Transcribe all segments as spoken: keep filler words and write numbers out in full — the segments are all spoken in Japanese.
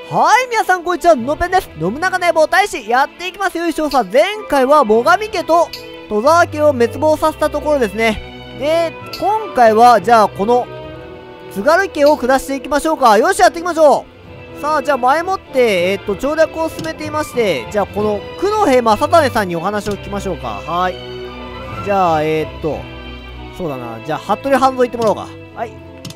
はい、皆さんこんにちは、のぺんです。信長の野望大使、やっていきますよいしょ。さあ、前回は最上家と戸沢家を滅亡させたところですね。で、今回は、じゃあ、この、津軽家を下していきましょうか。よし、やっていきましょう。さあ、じゃあ、前もって、えっと、調略を進めていまして、じゃあ、この、九戸正種さんにお話を聞きましょうか。はい。じゃあ、えー、っと、そうだな。じゃあ、服部半蔵行ってもらおうか。はい。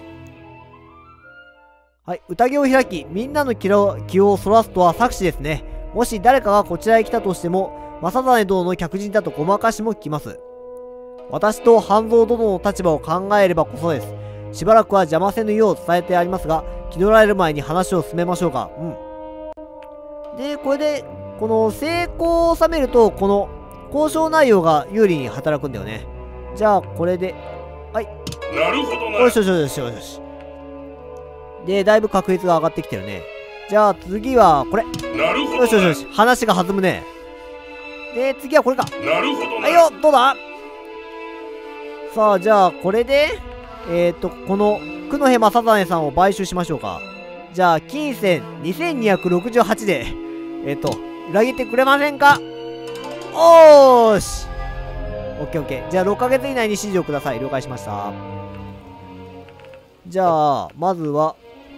はい。宴を開き、みんなの気を、気をそらすとは策士ですね。もし誰かがこちらへ来たとしても、正種殿の客人だとごまかしも聞きます。私と半蔵殿の立場を考えればこそです。しばらくは邪魔せぬよう伝えてありますが、気取られる前に話を進めましょうか。うん。で、これで、この成功を収めると、この交渉内容が有利に働くんだよね。じゃあ、これで、はい。 なるほどな。 よしよしよしよしよし。で、だいぶ確率が上がってきてるね。じゃあ、次は、これ。 なるほど。 よしよしよし。話が弾むね。で、次はこれか。 なるほど。 はいよ、どうだ。さあ、じゃあ、これで、えっと、この、九戸正種さんを買収しましょうか。じゃあ、金銭にせんにひゃくろくじゅうはちで、えっと、裏切ってくれませんか。おーし。オッケーオッケー。じゃあ、ろっかげつ以内に指示をください。了解しました。じゃあ、まずは、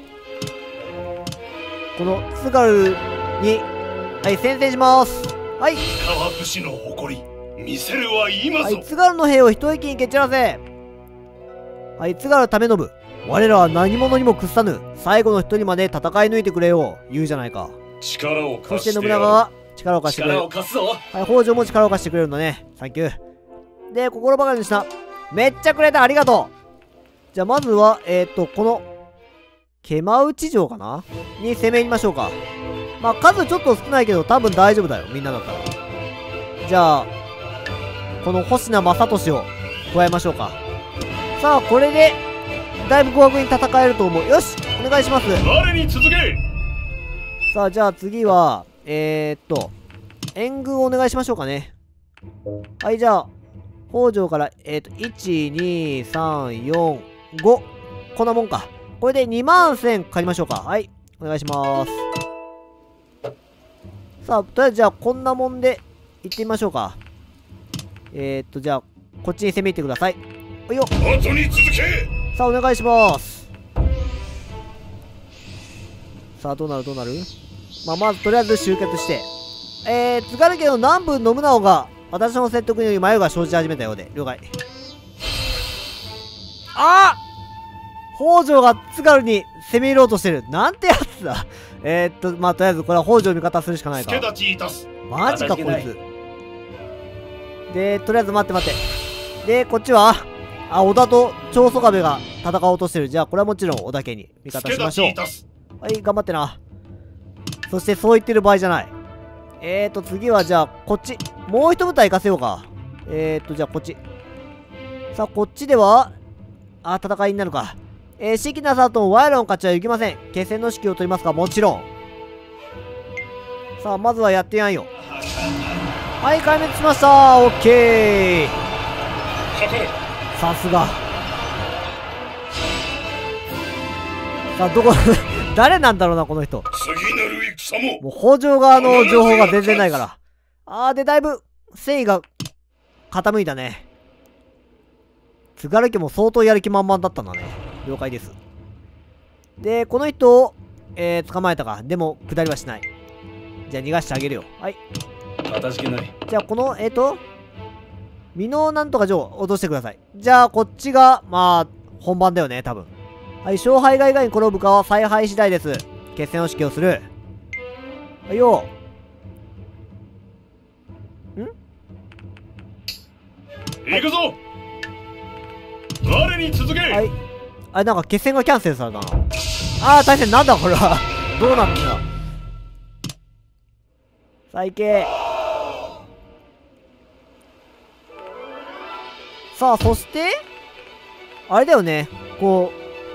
この津軽に、はい、宣戦します。はい。 川武士の誇り、見せるは今ぞ。 はい、津軽の兵を一息に蹴散らせ。はい、津軽為信。我らは何者にも屈さぬ。最後の一人まで戦い抜いてくれよう。言うじゃないか。 力を貸して。 そして信長は力を貸してくれる。 力を貸すぞ。 はい、北条も力を貸してくれるんだね。サンキュー。で、心ばかりにした。めっちゃくれた。ありがとう。じゃあ、まずは、えっと、この、毛馬内城かなに攻め入りましょうか。まあ、数ちょっと少ないけど、多分大丈夫だよ。みんなだったら。じゃあ、この星名正俊を加えましょうか。さあ、これで、だいぶ互角に戦えると思う。よしお願いします。 我に続け。 さあ、じゃあ次は、えー、っと、援軍をお願いしましょうかね。はい、じゃあ、北条から、えー、っと、いち、に、さん、よん、ご。こんなもんか。これでにまんせん借りましょうか。はい。お願いします。さあ、とりあえずじゃあ、こんなもんで、行ってみましょうか。えー、っと、じゃあ、こっちに攻め入ってください。おいよ。 後に続け。 さあ、お願いします。さあ、どうなるどうなる。まあ、まず、とりあえず集結して。えー、津軽家の南部信長が、私の説得により迷いが生じ始めたようで、了解。あっ北条が津軽に攻め入ろうとしてる。なんてやつだ。えー、っと、まあ、とりあえずこれは北条味方するしかないか。 助立ちいたす。 マジか、こいつ。で、とりあえず待って待って。で、こっちは、あ、織田と長宗我部が戦おうとしてる。じゃあ、これはもちろん織田家に味方しましょう。はい、頑張ってな。そして、そう言ってる場合じゃない。えーと、次はじゃあ、こっち。もう一部隊行かせようか。えーと、じゃあ、こっち。さあ、こっちでは、あ、戦いになるか。えー、四季なさとも我らの勝ちは行きません。決戦の指揮を取りますか、もちろん。さあ、まずはやってやんよ。はい、壊滅しました。オッケー。さすが。さあ、どこ、誰なんだろうな、この人。 次なる戦も。 もう、北条側の情報が全然ないから。あー、で、だいぶ、戦意が傾いたね。津軽家も相当やる気満々だったんだね。了解です。で、この人を、えー、捕まえたか。でも、下りはしない。じゃあ、逃がしてあげるよ。はい。 かたじけない。 じゃあ、この、えっ、ー、と、美濃なんとか城を落としてください。じゃあ、こっちが、まあ、本番だよね、多分。はい、勝敗が以外に転ぶかは采配次第です。決戦の指揮をする。はいよ。ん行くぞ。我に続け。 はい。あ、なんか決戦がキャンセルされたな。ああ、大変なんだこれは。どうなってんだ。さあ、行け。さあ、そして、あれだよね。こ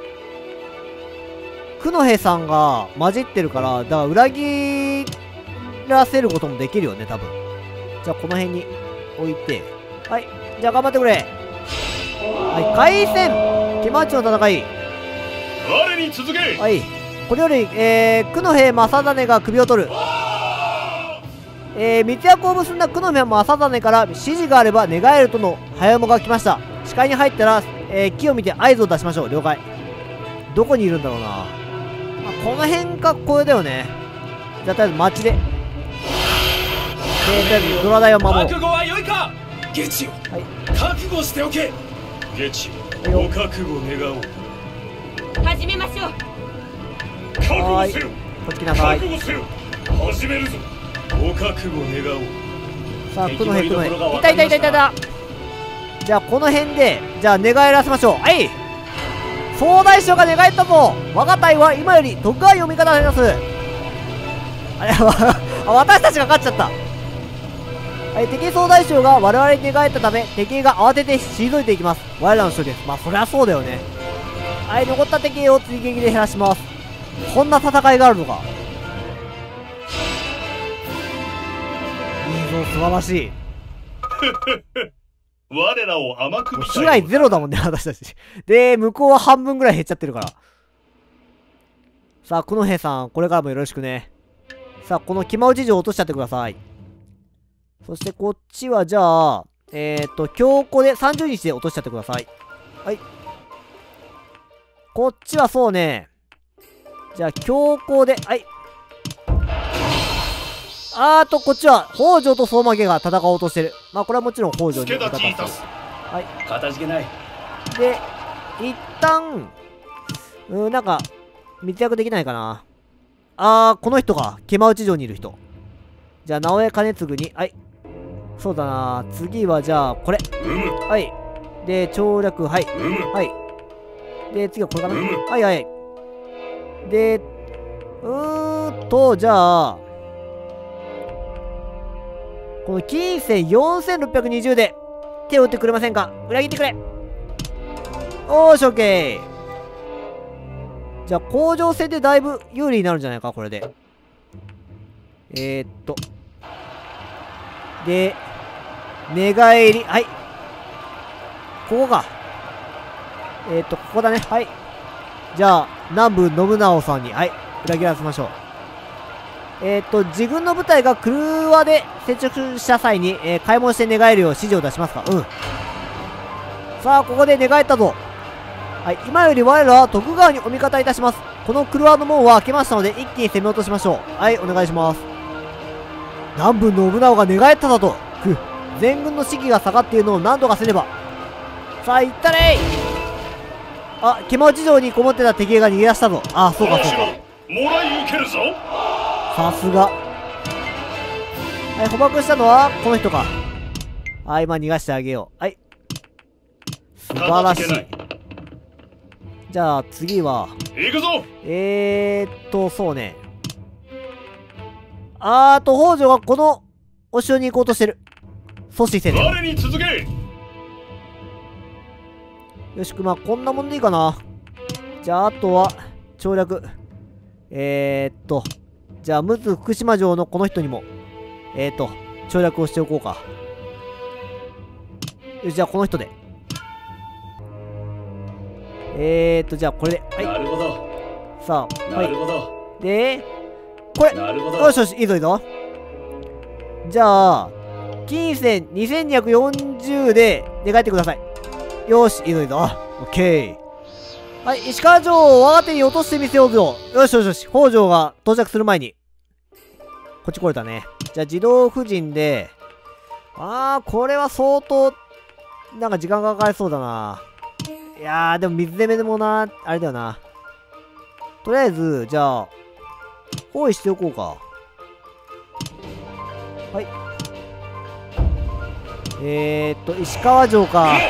う、九戸さんが混じってるから、だから裏切らせることもできるよね、多分。じゃあ、この辺に置いて。はい。じゃあ、頑張ってくれ。はい、開戦毛馬内の戦い。 我に続け。 はい。 これより、えー、九の兵正種が首を取る。えー、密約を結んだ九の兵正種から指示があれば願えるとの早馬が来ました。視界に入ったら、えー、木を見て合図を出しましょう。了解。どこにいるんだろうな。まあ、この辺か、これだよね。じゃあ、とりあえず町で。で、とりあえずドラダイを守ろう。 覚悟は良いか。ゲチよ、はい、覚悟しておけ。ゲチよ、ご覚悟願おう。 始めましょう。 覚悟せよ。 こっち来なさい。 覚悟せよ。始めるぞ。ご覚悟願おう。 さあ、この辺、この辺。いたいたいたいたいた。じゃあ、この辺で、じゃあ、寝返らせましょう。はい。総大将が寝返ったぞ。我が隊は今より徳川を味方になります。あれあ、私たちが勝っちゃった。はい、敵総大将が我々に寝返ったため、敵が慌てて退いていきます。我らの勝利です。まあ、そりゃそうだよね。はい、残った敵を追撃で減らします。こんな戦いがあるのか。いいぞ、素晴らしい。 我らを甘く見たい。 被害ゼロだもんね、私たち。で、向こうは半分ぐらい減っちゃってるから。さあ、九の兵さん、これからもよろしくね。さあ、この気まうじ城を落としちゃってください。そして、こっちは、じゃあ、えーっと、強固でさんじゅうにちで落としちゃってください。はい。こっちはそうね。じゃあ、強硬で、はい。あーと、こっちは、北条と相馬家が戦おうとしてる。まあ、これはもちろん北条に味方です。はい。 かたじけない。 で、一旦、うん、なんか、密約できないかな。あー、この人か。毛馬内城にいる人。じゃあ、直江兼次に、はい。そうだな。次は、じゃあ、これ。はい。で、調略、はい。はい。で、次はこれかな。はいはい。で、うーんと、じゃあ、この金銭よんせんろっぴゃくにじゅうで手を打ってくれませんか。裏切ってくれ。おーし、オッケー。じゃあ、工場戦でだいぶ有利になるんじゃないか、これで。えー、っと。で、寝返り。はい。ここか。えー、っと、ここだね。はい。じゃあ、南部信直さんに、はい。裏切らせましょう。えっと、自軍の部隊が車で接触した際に、えー、開門して寝返るよう指示を出しますか。うん。さあ、ここで寝返ったぞ。はい、今より我らは徳川にお味方いたします。この車の門は開けましたので、一気に攻め落としましょう。はい、お願いします。南部信長が寝返っただと。く、全軍の士気が下がっているのを何とかせねば。さあ、行ったれい。あ、毛馬内城にこもってた敵が逃げ出したぞ。あ、そうかそうか。 もらい受けるぞ。 さすが。はい、捕獲したのは、この人か。はい、まあ逃がしてあげよう。はい。素晴らしい。じゃあ、次は。 行くぞ。 えーっと、そうね。あーと、北条がこの、お城に行こうとしてる。阻止せね。 我に続け。 よしく、まあ、こんなもんでいいかな。じゃあ、あとは、調略。えーっと。じゃあ、陸奥福島城のこの人にも、えーと、調略をしておこうか。よし、じゃあこの人で。えーと、じゃあこれで。はい。 なるほど。 さあ、はい。 なるほど。 で、これ。 なるほど。 よしよし、いいぞいいぞ。じゃあ、金銭にせんにひゃくよんじゅうで寝返ってください。よし、いいぞいいぞ。オッケー。はい、石川城を我が手に落としてみせようぞ。よしよしよし、北条が到着する前に。こっち来れたね。じゃあ自動夫人で、あー、これは相当、なんか時間がかかりそうだな。いやー、でも水攻めでもな、あれだよな。とりあえず、じゃあ、包囲しておこうか。はい。えーっと、石川城か。はい、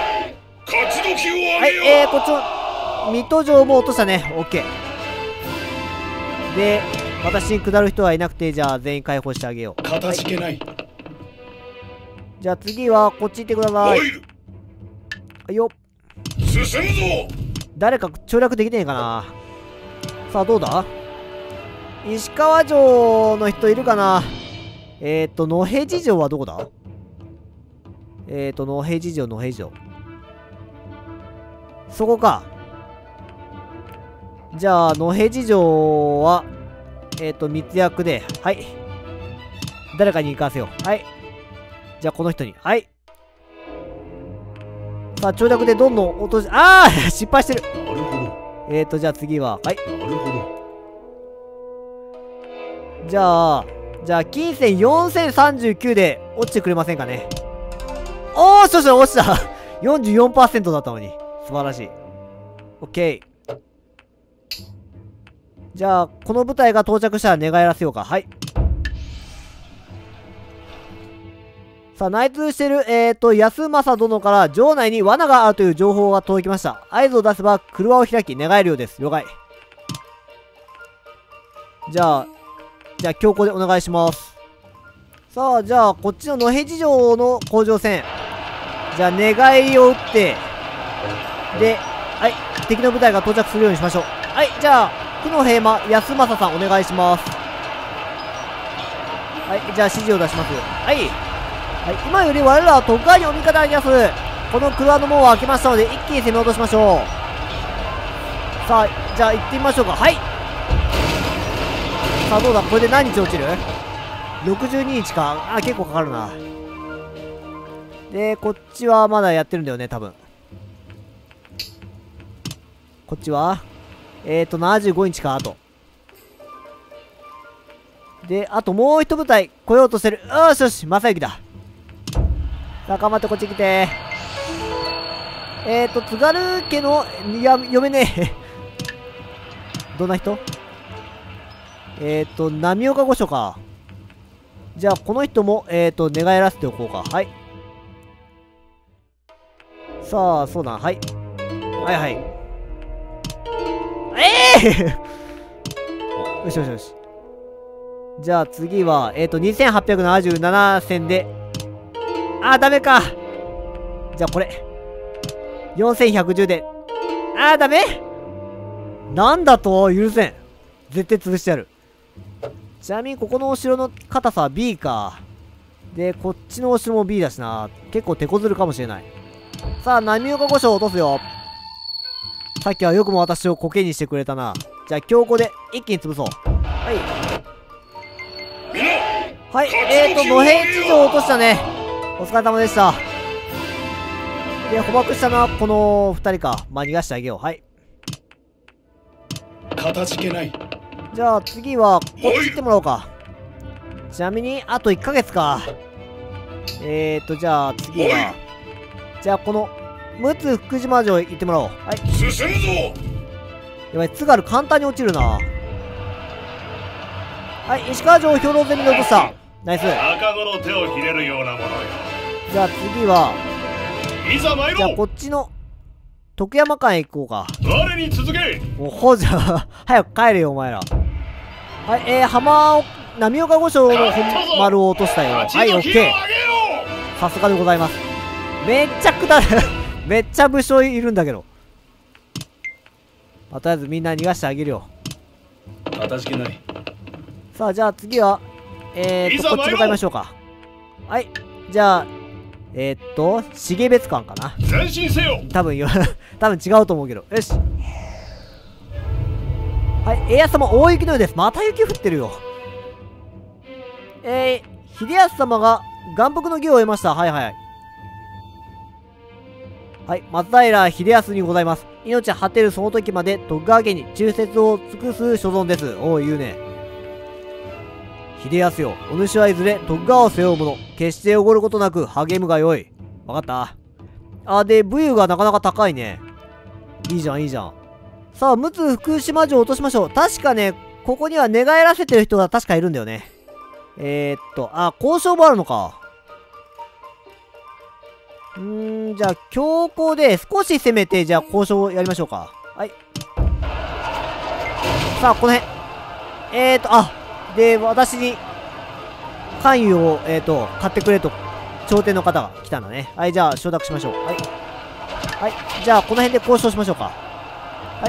えー、こっちの、水戸城も落としたね。オッケー。で、私に下る人はいなくて、じゃあ全員解放してあげよう。 かたじけない。 じゃあ次はこっち行ってください。はいよ。 進むぞ。 誰か調略できねえかな。さあどうだ。石川城の人いるかな。えーっと、野辺地城はどこだ。えーっと、野辺地城、野辺地城。そこか。 じゃあ、野辺事情は、えっと、密約で、はい。誰かに行かせよう。はい。じゃあ、この人に。はい。さあ、長尺でどんどん落とし、ああ失敗してる。 なるほど。 えっと、じゃあ次は、はい。 なるほど。 じゃあ、じゃあ、金銭よんせんさんじゅうきゅうで落ちてくれませんかね。おー、少々落ちたよんじゅうよんパーセント だったのに。素晴らしい。オッケー。じゃあ、この部隊が到着したら寝返らせようか。はい。さあ、内通している、えーと、安政殿から城内に罠があるという情報が届きました。合図を出せば、車を開き、寝返るようです。了解。じゃあ、じゃあ、強行でお願いします。さあ、じゃあ、こっちの野辺事情の甲状腺。じゃあ、寝返りを打って、で、はい、敵の部隊が到着するようにしましょう。はい、じゃあ、久野平馬、安政さん、お願いします。はい、じゃあ、指示を出します。はい。はい、今より我らは徳川にお味方になります。この車の門を開けましたので、一気に攻め落としましょう。さあ、じゃあ、行ってみましょうか。はい。さあ、どうだ、これで何日落ちる ?ろくじゅうに 日か。あ、結構かかるな。で、こっちはまだやってるんだよね、多分。こっちはえーと、ななじゅうごにちか、あと。で、あともう一部隊来ようとしてる。よしよし、正行だ。さあ、頑張ってこっち来て。えーと、津軽家の、いや、嫁ね。どんな人えーと、波岡御所か。じゃあ、この人も、えーと、寝返らせておこうか。はい。さあ、そうだ。はい。はいはい。ええー、よしよしよし。じゃあ次は、えっと、にせんはっぴゃくななじゅうななせんで、あー、ダメか。じゃあこれ。よんせんひゃくじゅうで、あー、ダメなんだと許せん。絶対潰してやる。ちなみに、ここのお城の硬さは ビー か。で、こっちのお城も ビー だしな。結構手こずるかもしれない。さあ、波岡御所を落とすよ。さっきはよくも私をコケにしてくれたな。じゃあ、強行で一気に潰そう。はい。はい、えーと、野辺地上を落としたね。お疲れ様でした。で、捕獲したのはこの二人か。まあ、逃がしてあげよう。はい。 かたじけない。 じゃあ、次は、こっち行ってもらおうか。ちなみに、あといっかげつか。えーと、じゃあ、次は、じゃあ、この、陸奥福島城行ってもらおう。はい。 進むぞ。 やばい、津軽簡単に落ちるな。はい、石川城を兵糧攻めに落とした。ナイス。 赤子の手をひねるようなものよ。 じゃあ次は、 いざ参ろう。 じゃあこっちの、徳山間へ行こうか。 我に続け。 おほじゃあ、早く帰れよ、お前ら。はい、えー、浜を、波岡御所の本丸を落としたよ。はい、オッケー。さすがでございます。めっちゃくだる。めっちゃ武将いるんだけど。まあ、とりあえずみんな逃がしてあげるよ。 かたじけない。 さあ、じゃあ次は、えーっと、こっち向かいましょうか。はい。じゃあ、えー、っと、重別館かな。 前進せよ。 多分よ、多分違うと思うけど。よし。はい、家康様大雪のようです。また雪降ってるよ。えー、秀康様が眼福の儀を終えました。はいはい。はい、松平秀康にございます。命果てるその時まで徳川家に忠説を尽くす所存です。おう、言うね。秀康よ、お主はいずれ徳川を背負う者、決しておごることなく励むがよい。わかった。あ、で、武勇がなかなか高いね。いいじゃん、いいじゃん。さあ、陸奥福島城を落としましょう。確かね、ここには寝返らせてる人が確かいるんだよね。えー、っと、あ、交渉もあるのか。うーん、じゃあ、強行で少し攻めて、じゃあ、交渉をやりましょうか。はい。さあ、この辺。えーと、あ、で、私に、関与を、えーと、買ってくれと、朝廷の方が来たんだね。はい、じゃあ、承諾しましょう。はい。はい、じゃあ、この辺で交渉しましょうか。はい。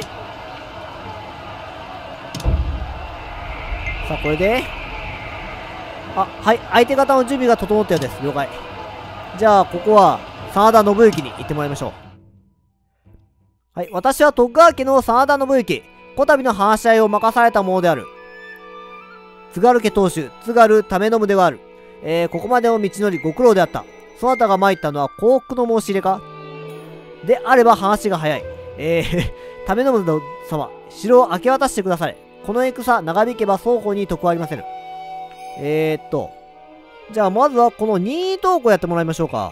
さあ、これで、あ、はい、相手方の準備が整ったようです。了解。じゃあ、ここは、真田信之に行ってもらいましょう。はい、私は徳川家の真田信之。 こたびの話し合いを任されたものである。津軽家当主、津軽為信ではある。えー、ここまでの道のりご苦労であった。そなたが参ったのは降伏の申し入れか？であれば話が早い。えー、為信様、城を明け渡してくだされ。この戦、長引けば双方に得はありません。えーっと。じゃあ、まずはこの任意投稿やってもらいましょうか。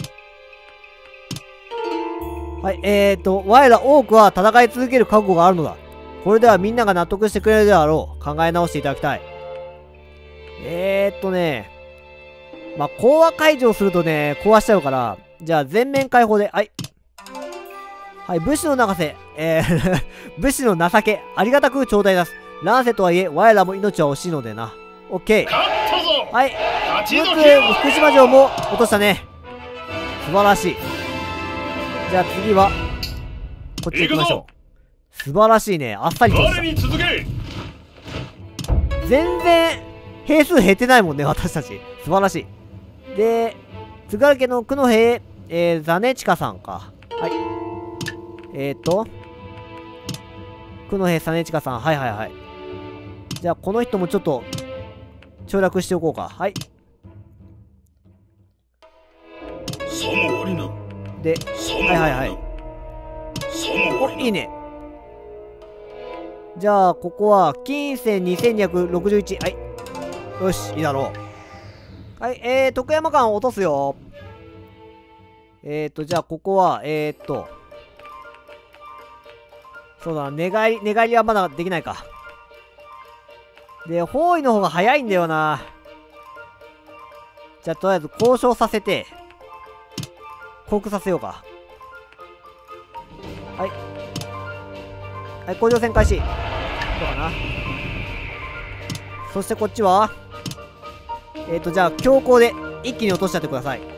はい、えーっと、我ら多くは戦い続ける覚悟があるのだ。これではみんなが納得してくれるであろう。考え直していただきたい。えーっとね。まあ、講和解除をするとね、壊しちゃうから、じゃあ全面開放で、はい。はい、武士の長瀬、えー武士の情け、ありがたく頂戴です。乱世とはいえ、我らも命は惜しいのでな。オッケー。はい。陸奥福島城も落としたね。素晴らしい。じゃあ次は、こっち行きましょう。素晴らしいね。あっさりとした。全然、兵数減ってないもんね、私たち。素晴らしい。で、津軽家の九戸、えー、ザネチカさんか。はい。えーと、九戸ザネチカさん、はいはいはい。じゃあ、この人もちょっと、省略しておこうか。はい。で、はいはいはい。お、いいね。じゃあ、ここは、金銭にせんにひゃくろくじゅういち。はい。よし、いいだろう。はい、えー、徳山間落とすよ。えーと、じゃあ、ここは、えーっと、そうだな、寝返り、寝返りはまだできないか。で、包囲の方が早いんだよな。じゃあ、とりあえず交渉させて、降伏させようか。はい。はい、甲状腺開始。どうかな。そしてこっちは、えーと、じゃあ、強行で一気に落としちゃってください。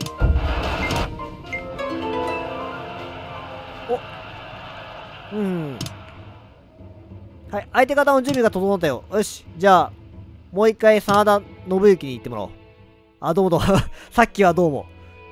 お。うん。はい、相手方の準備が整ったよ。よし。じゃあ、もう一回、真田信之に行ってもらおう。あ、どうもどうも。さっきはどうも。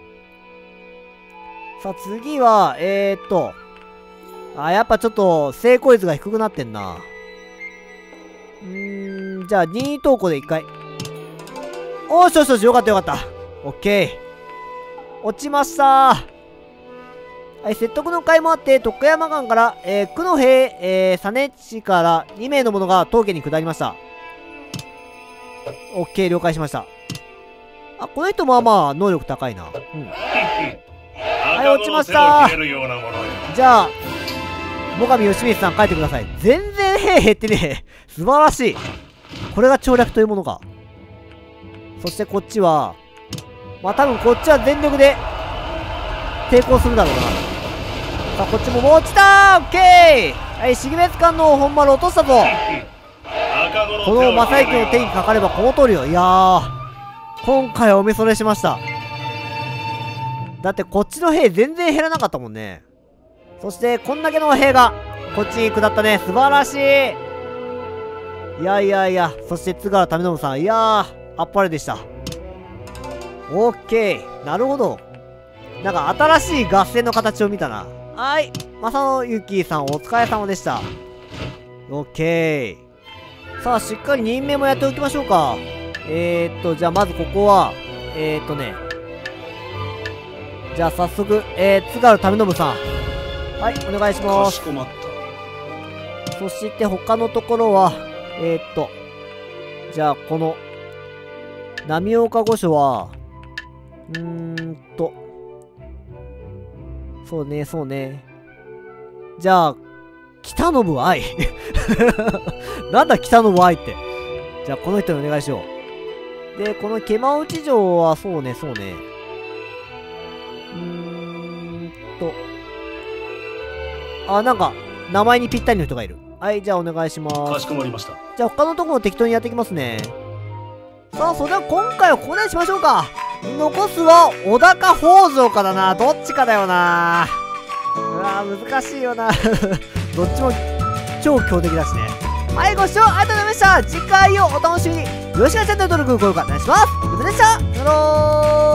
さあ、次は、えーっと。あ、やっぱちょっと、成功率が低くなってんな。うーん、じゃあ、任意投稿で一回。おーしよしよし、よかったよかった。オッケー。落ちましたー。はい、説得の会もあって、徳山間から、えー、九戸、えー、実地からに名の者が当家に下りました。オッケー、了解しました。あ、この人もまあ、能力高いな。うん。はい、落ちましたー。じゃあ、最上義光さん帰ってください。全然兵減ってねえ。素晴らしい。これが調略というものか。そしてこっちは、まあ多分こっちは全力で、抵抗するだろうな。さあ、こっちももう落ちたー。オッケー。はい、重滅艦の本丸落としたぞ。この正行の手にかかればこの通りよ。いやー、今回はお見それしました。だってこっちの兵全然減らなかったもんね。そしてこんだけの兵がこっちに下ったね。素晴らしい。いやいやいや、そして津軽為信さん、いやー、あっぱれでした。オッケー。なるほど。なんか新しい合戦の形を見たな。はい。正之さんお疲れ様でした。オッケー。さあ、しっかり任命もやっておきましょうか。えーっと、じゃあまずここは、えーっとね。じゃあ早速、えー、津軽為信さん。はい、お願いします。かしこまった。そして他のところは、えー、っと、じゃあこの、浪岡御所は、うーんと、そうね、そうね。じゃあ、北信愛。なんだ北信愛って。じゃあこの人にお願いしよう。で、この毛馬内城は、そうね、そうね。うーんと。あ、なんか、名前にぴったりの人がいる。はい、じゃあお願いします。 かしこまりました。 じゃあ他のところも適当にやっていきますね。さあ、それでは今回はここでしましょうか。残すは、小高北条かだな。どっちかだよな。うわー、難しいよな。どっちも超強敵だしね。はい、ご視聴ありがとうございました。次回をお楽しみに。よろしくチャンネル登録、高評価お願いします。ゆうでした。さよなら。